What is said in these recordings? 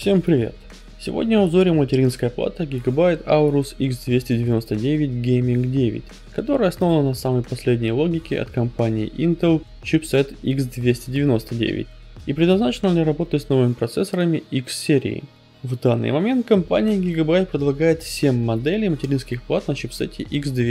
Всем привет! Сегодня в обзоре материнская плата Gigabyte Aorus X299 Gaming 9, которая основана на самой последней логике от компании Intel чипсет X299 и предназначена для работы с новыми процессорами X-серии. В данный момент компания Gigabyte предлагает 7 моделей материнских плат на чипсете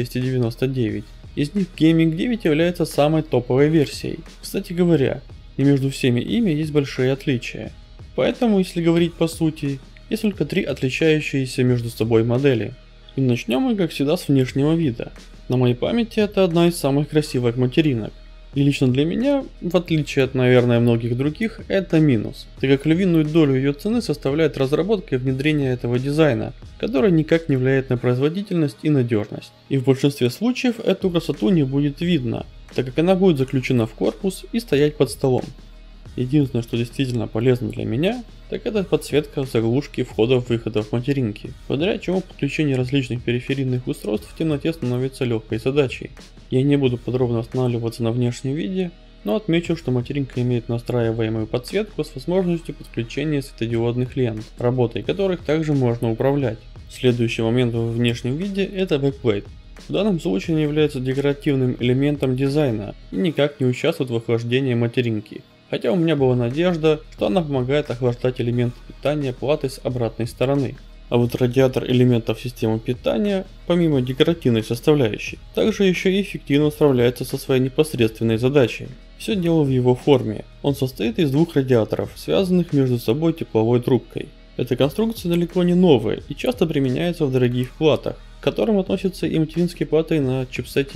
X299. Из них Gaming 9 является самой топовой версией. Кстати говоря, и между всеми ими есть большие отличия. Поэтому, если говорить по сути, есть только 3 отличающиеся между собой модели. И начнем мы, как всегда, с внешнего вида. На моей памяти это одна из самых красивых материнок. И лично для меня, в отличие от, наверное, многих других, это минус, так как львиную долю ее цены составляет разработка и внедрение этого дизайна, который никак не влияет на производительность и надежность. И в большинстве случаев эту красоту не будет видно, так как она будет заключена в корпус и стоять под столом. Единственное, что действительно полезно для меня, так это подсветка заглушки входов-выходов материнки, благодаря чему подключение различных периферийных устройств в темноте становится легкой задачей. Я не буду подробно останавливаться на внешнем виде, но отмечу, что материнка имеет настраиваемую подсветку с возможностью подключения светодиодных лент, работой которых также можно управлять. Следующий момент во внешнем виде это бэкплейт. В данном случае он является декоративным элементом дизайна и никак не участвует в охлаждении материнки. Хотя у меня была надежда, что она помогает охлаждать элементы питания платы с обратной стороны. А вот радиатор элементов системы питания, помимо декоративной составляющей, также еще и эффективно справляется со своей непосредственной задачей. Все дело в его форме. Он состоит из двух радиаторов, связанных между собой тепловой трубкой. Эта конструкция далеко не новая и часто применяется в дорогих платах, к которым относятся и материнские платы на чипсете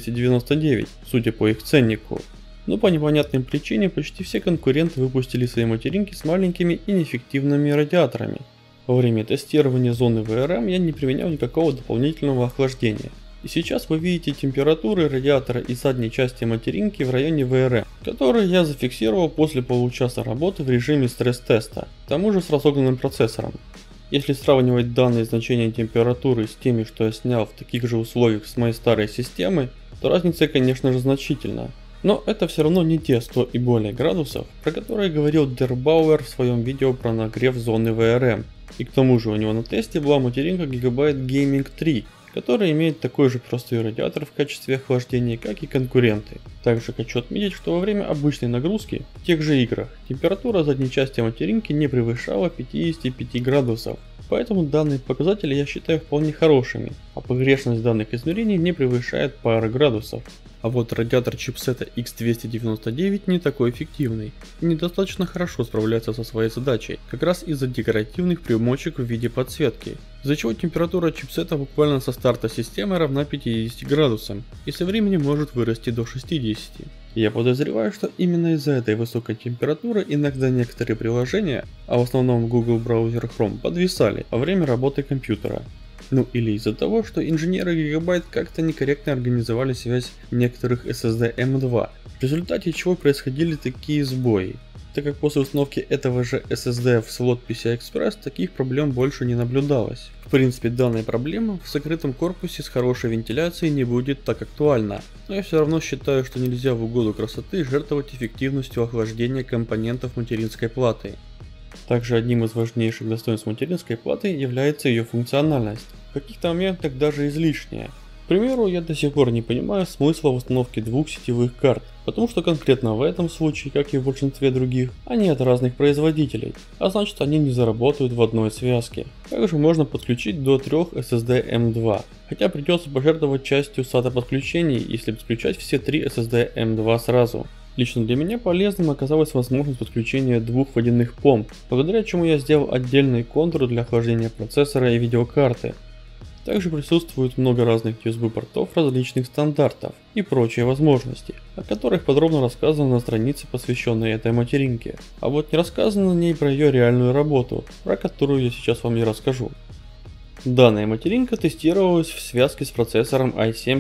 X299, судя по их ценнику. Но по непонятной причине почти все конкуренты выпустили свои материнки с маленькими и неэффективными радиаторами. Во время тестирования зоны VRM я не применял никакого дополнительного охлаждения. И сейчас вы видите температуры радиатора и задней части материнки в районе VRM, которые я зафиксировал после получаса работы в режиме стресс-теста, к тому же с разогнанным процессором. Если сравнивать данные значения температуры с теми, что я снял в таких же условиях с моей старой системы, то разница, конечно же, значительна. Но это все равно не те 100 и более градусов, про которые говорил Дербауэр в своем видео про нагрев зоны VRM. И к тому же у него на тесте была материнка Gigabyte Gaming 3, которая имеет такой же простой радиатор в качестве охлаждения, как и конкуренты. Также хочу отметить, что во время обычной нагрузки в тех же играх температура задней части материнки не превышала 55 градусов. Поэтому данные показатели я считаю вполне хорошими, а погрешность данных измерений не превышает пары градусов. А вот радиатор чипсета X299 не такой эффективный и недостаточно хорошо справляется со своей задачей, как раз из-за декоративных примочек в виде подсветки, из-за чего температура чипсета буквально со старта системы равна 50 градусам и со временем может вырасти до 60. Я подозреваю, что именно из-за этой высокой температуры иногда некоторые приложения, а в основном Google браузер Chrome, подвисали во время работы компьютера. Ну или из-за того, что инженеры Gigabyte как-то некорректно организовали связь некоторых SSD M2, в результате чего происходили такие сбои, так как после установки этого же SSD в слот PCI-Express таких проблем больше не наблюдалось. В принципе, данная проблема в закрытом корпусе с хорошей вентиляцией не будет так актуальна, но я все равно считаю, что нельзя в угоду красоты жертвовать эффективностью охлаждения компонентов материнской платы. Также одним из важнейших достоинств материнской платы является ее функциональность, в каких-то моментах даже излишняя. К примеру, я до сих пор не понимаю смысла в установке двух сетевых карт, потому что конкретно в этом случае, как и в большинстве других, они от разных производителей, а значит они не заработают в одной связке. Также можно подключить до 3 SSD M2, хотя придется пожертвовать частью SATA подключений, если подключать все 3 SSD M2 сразу. Лично для меня полезным оказалась возможность подключения двух водяных помп, благодаря чему я сделал отдельный контур для охлаждения процессора и видеокарты. Также присутствует много разных USB портов различных стандартов и прочие возможности, о которых подробно рассказано на странице, посвященной этой материнке. А вот не рассказано на ней про ее реальную работу, про которую я сейчас вам и расскажу. Данная материнка тестировалась в связке с процессором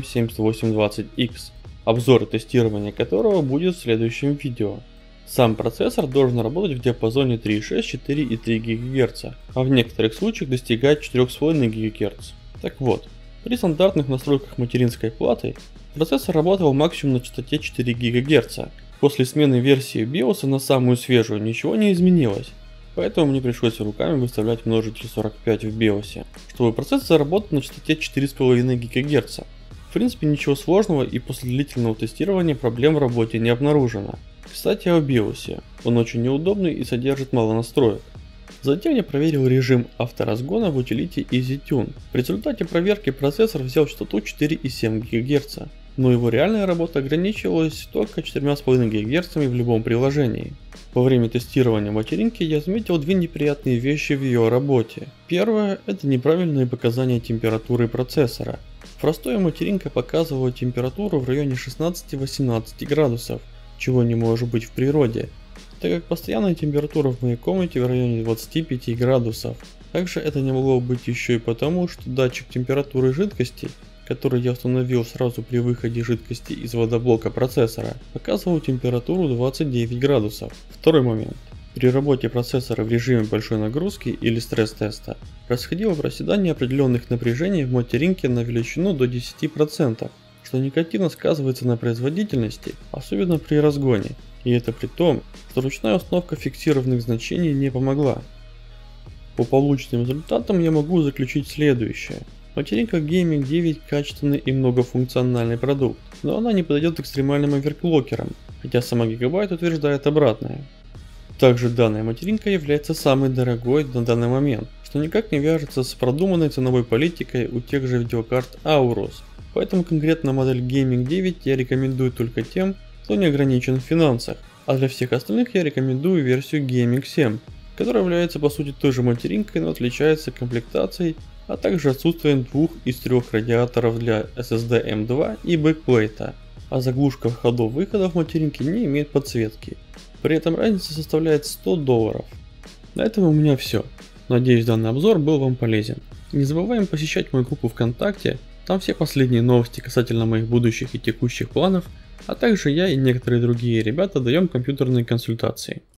i7-7820X. Обзор и тестирование которого будет в следующем видео. Сам процессор должен работать в диапазоне 3,6, 4 и 3 ГГц, а в некоторых случаях достигать 4,5 ГГц. Так вот, при стандартных настройках материнской платы процессор работал максимум на частоте 4 ГГц. После смены версии BIOS на самую свежую ничего не изменилось. Поэтому мне пришлось руками выставлять множитель 45 в BIOS, чтобы процессор заработал на частоте 4,5 ГГц. В принципе ничего сложного, и после длительного тестирования проблем в работе не обнаружено. Кстати, о BIOS. Он очень неудобный и содержит мало настроек. Затем я проверил режим авторазгона в утилите EasyTune. В результате проверки процессор взял частоту 4,7 ГГц, но его реальная работа ограничивалась только 4,5 ГГц в любом приложении. Во время тестирования материнки я заметил две неприятные вещи в ее работе. Первое – это неправильные показания температуры процессора. Простая материнка показывала температуру в районе 16-18 градусов, чего не может быть в природе, так как постоянная температура в моей комнате в районе 25 градусов. Также это не могло быть еще и потому, что датчик температуры жидкости, который я установил сразу при выходе жидкости из водоблока процессора, показывал температуру 29 градусов. Второй момент. При работе процессора в режиме большой нагрузки или стресс-теста происходило проседание определенных напряжений в материнке на величину до 10%, что негативно сказывается на производительности, особенно при разгоне, и это при том, что ручная установка фиксированных значений не помогла. По полученным результатам я могу заключить следующее. Материнка Gaming 9 качественный и многофункциональный продукт, но она не подойдет экстремальным оверклокерам, хотя сама Gigabyte утверждает обратное. Также данная материнка является самой дорогой на данный момент, что никак не вяжется с продуманной ценовой политикой у тех же видеокарт Aorus. Поэтому конкретно модель Gaming 9 я рекомендую только тем, кто не ограничен в финансах, а для всех остальных я рекомендую версию Gaming 7, которая является по сути той же материнкой, но отличается комплектацией, а также отсутствием двух из трех радиаторов для SSD M2 и бэкплейта, а заглушка входов-выходов материнки не имеет подсветки. При этом разница составляет $100. На этом у меня все. Надеюсь, данный обзор был вам полезен. Не забываем посещать мою группу ВКонтакте, там все последние новости касательно моих будущих и текущих планов, а также я и некоторые другие ребята даем компьютерные консультации.